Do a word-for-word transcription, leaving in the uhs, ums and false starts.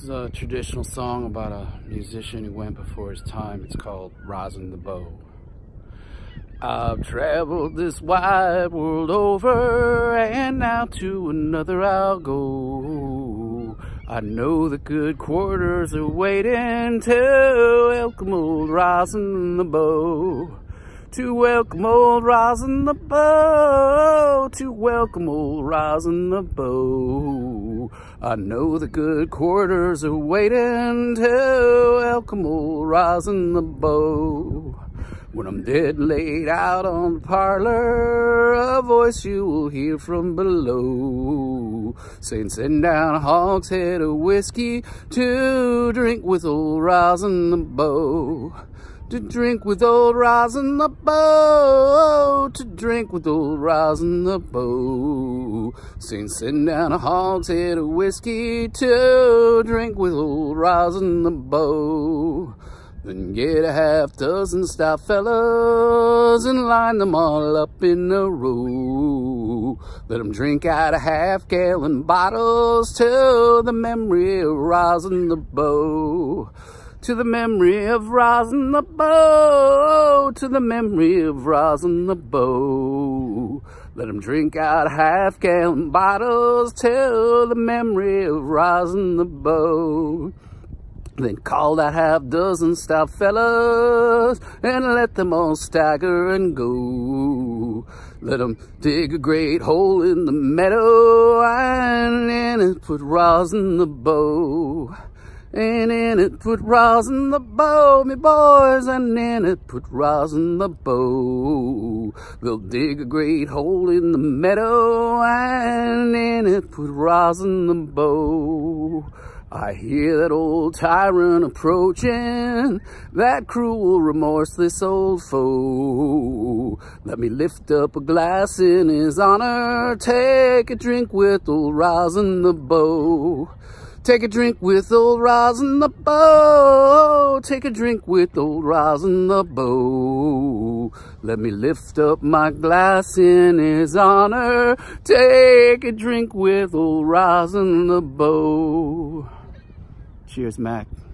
This is a traditional song about a musician who went before his time. It's called Rosin the Bow. I've traveled this wide world over, and now to another I'll go. I know the good quarters are waiting to welcome old Rosin the Bow. To welcome old Rosin the Bow, to welcome old Rosin the Bow. I know the good quarters are waiting to welcome old Rosin the Bow. When I'm dead laid out on the parlor, a voice you will hear from below, saying send down a hogshead of whiskey to drink with old Rosin the Bow. To drink with old Rosin the Bow, to drink with old Rosin the Bow. Saying send down a hogshead of whiskey to drink with old Rosin the Bow. Then get a half dozen stout fellas and line them all up in a row. Let them drink out of half gallon bottles to the memory of Rosin the Bow. To the memory of Rosin the Bow, to the memory of Rosin the Bow. Let them drink out of half-gallon bottles to the memory of Rosin the Bow. Then call that half-dozen stout fellas and let them all stagger and go. Let them dig a great hole in the meadow and in it put Rosin the Bow. And in it put Rosin the Bow, me boys, and in it put Rosin the Bow. They'll dig a great hole in the meadow, and in it put Rosin the Bow. I hear that old tyrant approaching, that cruel, remorseless old foe. Let me lift up a glass in his honor, take a drink with old Rosin the Bow. Take a drink with old Rosin the Bow. Take a drink with old Rosin the Bow. Let me lift up my glass in his honor. Take a drink with old Rosin the Bow. Cheers, Mac.